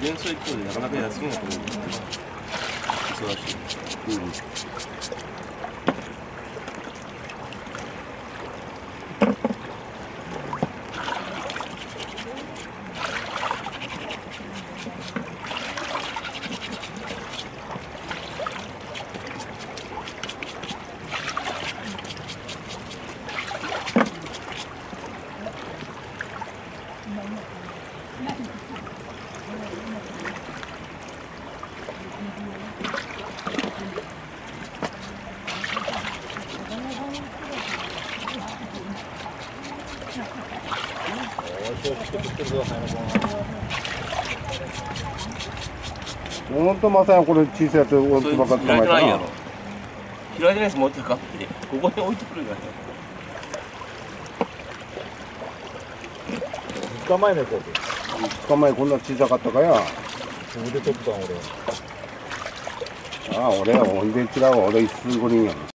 戦争一方でなかなか安いなと思うんですけど、忙しい。うん。 ほんとまさやこれ小さいやつをつばか捕まえたな。 開いてないやつ持ってかってここに置いてくるから。 2日前のやつや 2日前こんな小さかったかや。 つ。腕取ったん俺。 ああ俺はほんで違うわ、俺一数五人や。